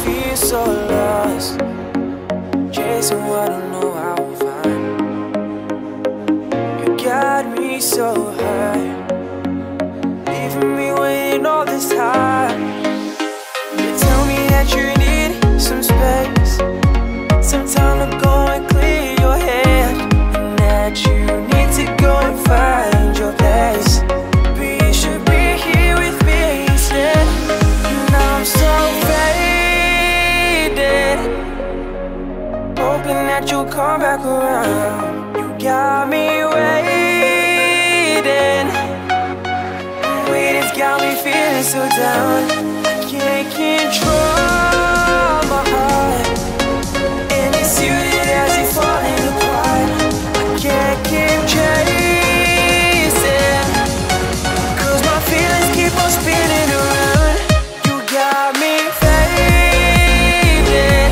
feel so lost, chasing what I don't know how to find. You got me so hurt, leaving me waiting all this time. You tell me that you need some space, some time to go and clear your head, and that you need to go and find your place. But you should be here with me instead. Now I'm so faded, hoping that you'll come back around. You got me waiting, waiting's got me feeling so down. I can't control my heart, and it's you that has it falling apart. I can't keep chasing, 'cause my feelings keep on spinning around. You got me faded.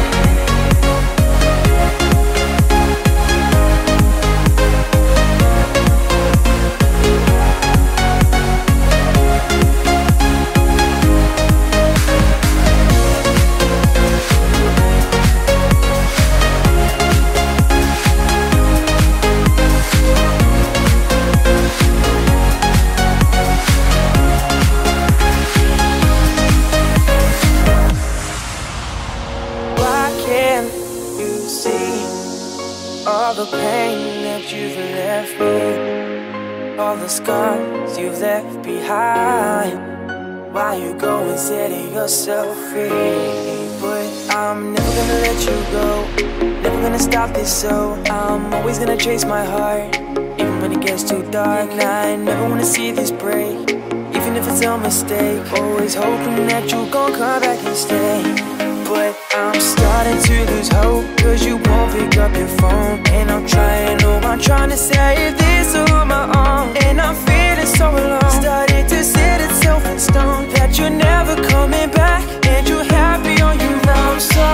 All the pain that you've left me, all the scars you've left behind. Why you go and setting yourself free? But I'm never gonna let you go, never gonna stop this, so I'm always gonna chase my heart, even when it gets too dark. And I never wanna see this break, even if it's a mistake. Always hoping that you're gonna come back and stay. But I'm starting to lose hope, 'cause you won't pick up your phone. And I'm trying to save this on my own, and I'm feeling so alone. Starting to set itself in stone that you're never coming back, and you're happy on your own. I'm so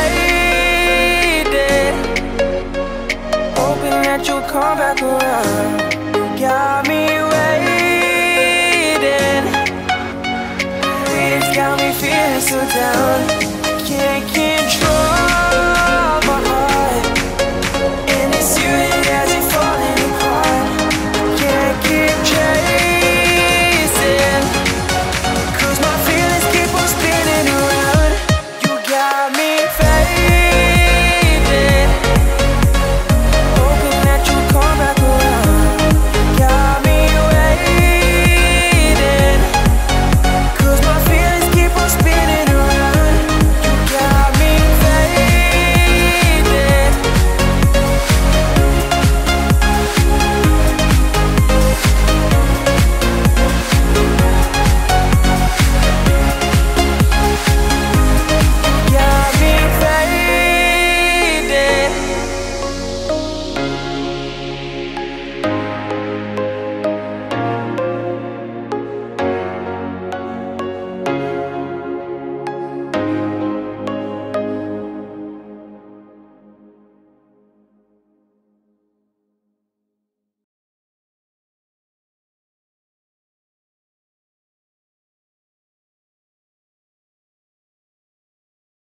faded, hoping that you'll come back around. You got me waiting, waiting's got me feeling so down. Can't control